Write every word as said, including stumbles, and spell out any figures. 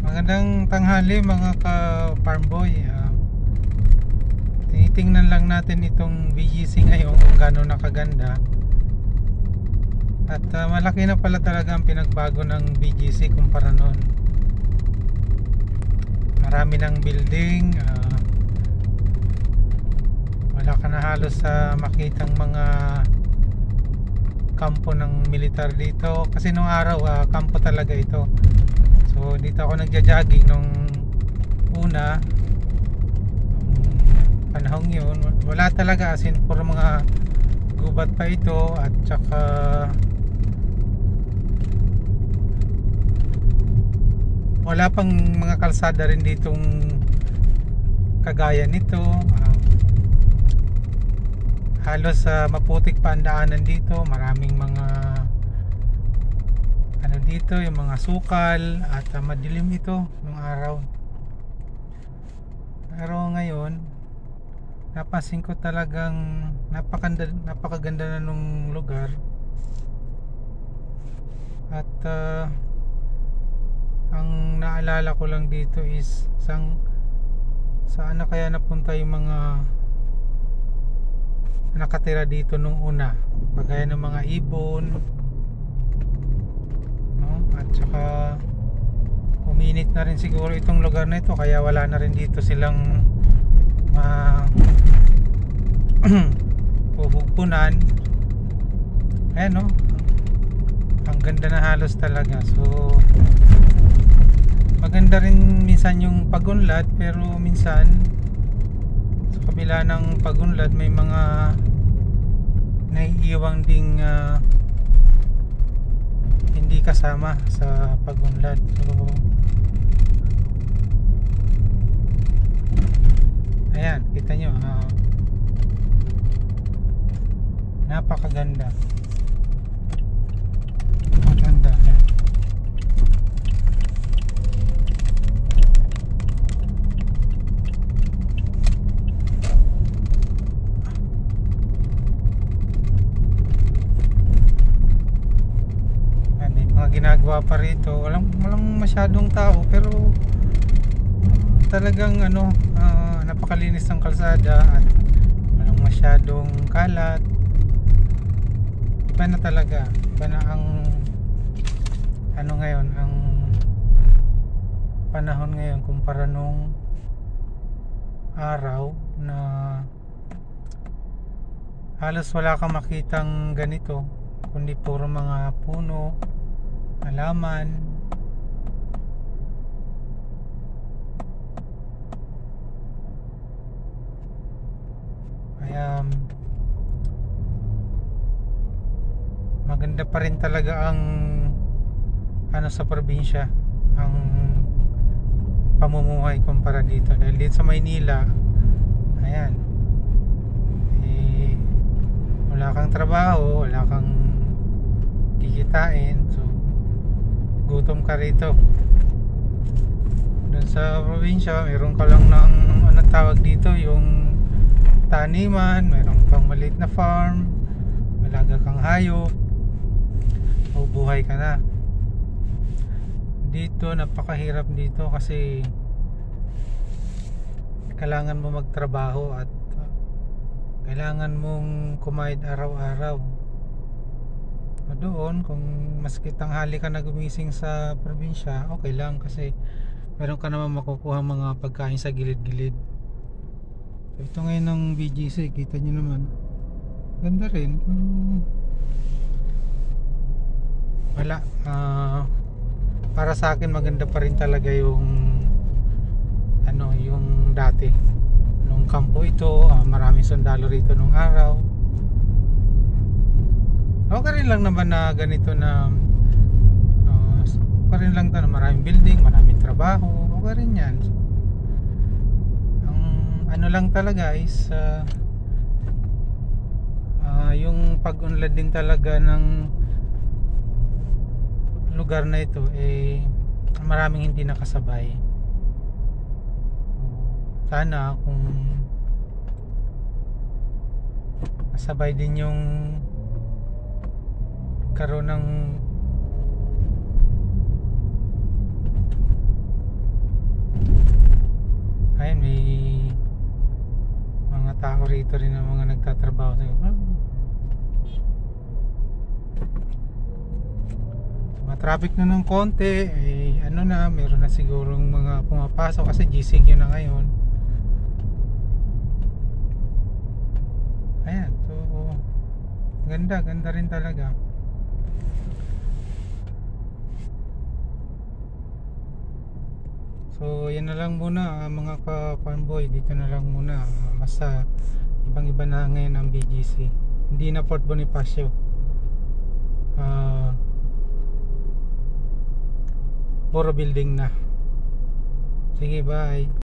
Magandang tanghali mga ka-farm boy. Uh, tinitingnan lang natin itong B G C ngayon kung gaano nakaganda. At uh, malaki na pala talaga ang pinagbago ng B G C kumpara noon. Marami ng building, uh, wala ka na halos sa uh, makitang mga kampo ng militar dito. Kasi nung araw, uh, kampo talaga ito. So dito ako nagja-jogging nung una, nung panahong yun. Wala talaga, as in puro mga gubat pa ito. At saka wala pang mga kalsada rin ditong kagaya nito. uh, Halos uh, maputik pa ang daanan dito. Maraming mga ano dito, yung mga sukal. At uh, madilim ito nung araw. Pero ngayon napansin ko talagang napakaganda, napakaganda na nung lugar. At uh, ang naalala ko lang dito is sang, saan na kaya napunta yung mga nakatira dito nung una, kagaya ng mga ibon, no? At saka uminit na rin siguro itong lugar na ito, kaya wala na rin dito silang uh, pupunan. Ayan, no? Ang ganda na halos talaga. So maganda rin minsan yung pagunlad, pero minsan sa kabila ng pagunlad may mga naiiwang ding uh, hindi kasama sa pagunlad. So ayan, kita nyo, uh, napakaganda. Maganda. Ayan. Ginagawa pa rito, walang, walang masyadong tao, pero talagang ano, uh, napakalinis ng kalsada at walang masyadong kalat. Iba na talaga, iba na ang ano ngayon, ang panahon ngayon kumpara nung araw na halos wala kang makitang ganito, kundi puro mga puno, halaman. Kaya maganda pa rin talaga ang ano sa probinsya, ang pamumuhay kumpara dito. Dahil dito sa Maynila, ayan, eh, wala kang trabaho, wala kang kikitain, so gutom ka rito. Doon sa probinsya, meron ka lang ng ano tawag dito, yung taniman, meron kang maliit na farm, malaga kang hayop, bubuhay ka na. Dito napakahirap dito kasi kailangan mo magtrabaho at kailangan mong kumayod araw-araw. Doon, kung maski tanghali ka na gumising sa probinsya, okay lang kasi meron ka naman makukuha mga pagkain sa gilid-gilid. So, ito ngayon ng B G C, kita nyo naman, ganda rin. Hmm. Wala, uh, para sa akin maganda pa rin talaga yung ano, yung dati nung kampo ito. Uh, maraming sundalo rito nung araw. Okay rin lang naman na ganito na uh, okay rin lang to na maraming building, maraming trabaho, okay rin yan. Ang ano lang talaga is uh, uh, yung pag-unlad din talaga ng lugar na ito, eh maraming hindi nakasabay. Sana kung nasabay din yung karoon ng may mga tao rito rin na mga nagtatrabaho. Ma-traffic na ng konti, eh, ano na, meron na sigurong mga pumapasok kasi G C Q na ngayon. Ayan, so ganda, ganda rin talaga. So yan na lang muna mga ka-farmboy, dito na lang muna. Basta ibang iba na ngayon ang B G C, hindi na Fort Bonifacio. uh, puro building na. Sige, bye.